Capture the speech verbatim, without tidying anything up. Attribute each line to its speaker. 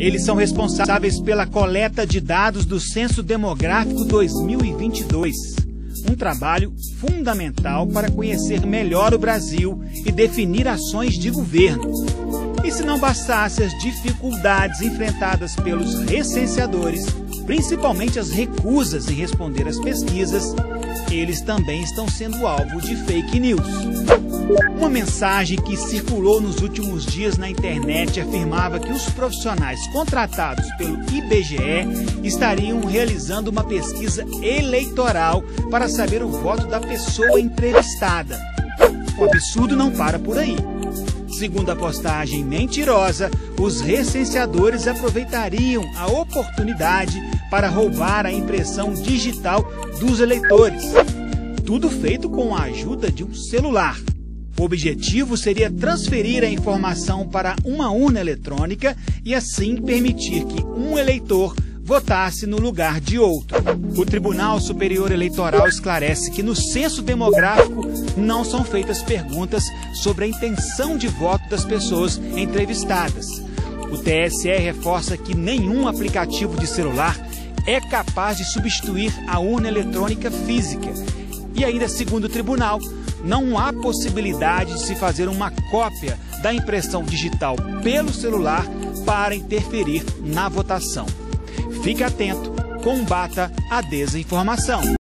Speaker 1: Eles são responsáveis pela coleta de dados do Censo Demográfico dois mil e vinte e dois. Um trabalho fundamental para conhecer melhor o Brasil e definir ações de governo. E se não bastasse as dificuldades enfrentadas pelos recenseadores, principalmente as recusas em responder às pesquisas, eles também estão sendo alvo de fake news. Uma mensagem que circulou nos últimos dias na internet afirmava que os profissionais contratados pelo I B G E estariam realizando uma pesquisa eleitoral para saber o voto da pessoa entrevistada. O absurdo não para por aí. Segundo a postagem mentirosa, os recenseadores aproveitariam a oportunidade para roubar a impressão digital dos eleitores. Tudo feito com a ajuda de um celular. O objetivo seria transferir a informação para uma urna eletrônica e assim permitir que um eleitor votasse no lugar de outro. O Tribunal Superior Eleitoral esclarece que no censo demográfico não são feitas perguntas sobre a intenção de voto das pessoas entrevistadas. O T S E reforça que nenhum aplicativo de celular é capaz de substituir a urna eletrônica física. E ainda, segundo o tribunal, não há possibilidade de se fazer uma cópia da impressão digital pelo celular para interferir na votação. Fique atento, combata a desinformação.